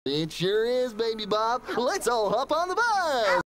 It sure is, Baby Bob. Let's all hop on the bus.